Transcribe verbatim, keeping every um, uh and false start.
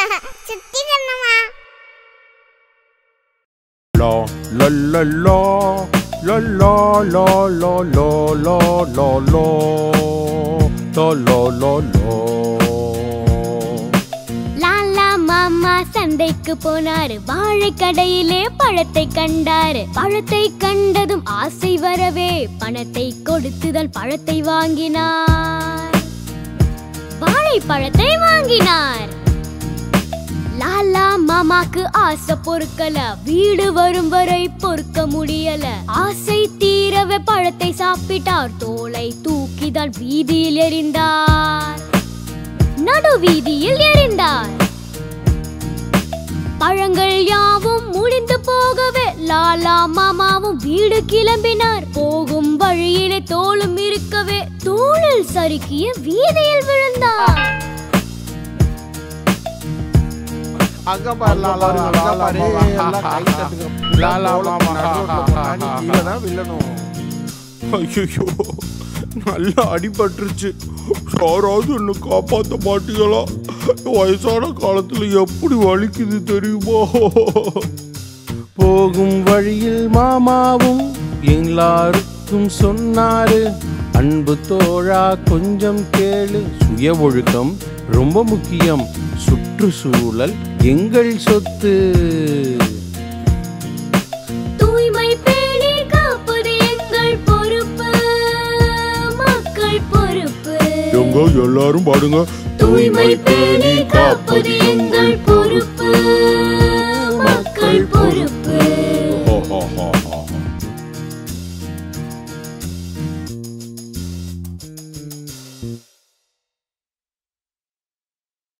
சுத்தி கண்ணம்மா. லா லா லா லா லா லா லா லா லா லா லா லா லா லா லா. லாலா மாமா சந்தைக்கு போனாரு. வாழை கடையிலே பழத்தை கண்டாரு. பழத்தை கண்டதும் ஆசை வரவே பணத்தை கொடுத்துதான் பழத்தை வாங்கினார். வாழைப்பழத்தை வாங்கினார். லாலா மாமாக்கு ஆசை பொறுக்கல. வீடு வரும் வரை பொறுக்க முடியல. ஆசை தீரவே பழத்தை சாப்பிட்டார். தோலை தூக்கிதான் வீதியில் எறிந்தார். நடு வீதியில் எறிந்தார். பழங்கள் யாவும் முடிந்து போகவே லாலா மாமாவும் வீடு கிளம்பினார். போகும் வழியிலே தோளும் இருக்கவே தோளில் சறுக்கிய வீதியில் விழுந்தார். அங்க பாரு லாலா அங்க பாரு எல்லாம் கை தட்டுங்க. லாலா மாமா கீழ தான் விழணும். ஐயோ நல்லா அடிபட்டுருச்சு. யாராவது என்ன காப்பாற்ற மாட்டீங்களா? வயசான காலத்துல எப்படி வலிக்குது தெரியுமா? போகும் வழியில் மாமாவும் எல்லாருக்கும் சொன்னாரு, அன்பு தோழா கொஞ்சம் கேளு, சுய ஒழுக்கம் ரொம்ப முக்கியம், சுற்றுச்சூழல் எங்கள் சொத்து. தூய்மை பேணி காப்பது எங்கள் பொறுப்பு, மக்கள் பொறுப்பு. எங்க எல்லாரும் பாடுங்க. தூய்மை பேணி காப்பது எங்கள் பொறுப்பு.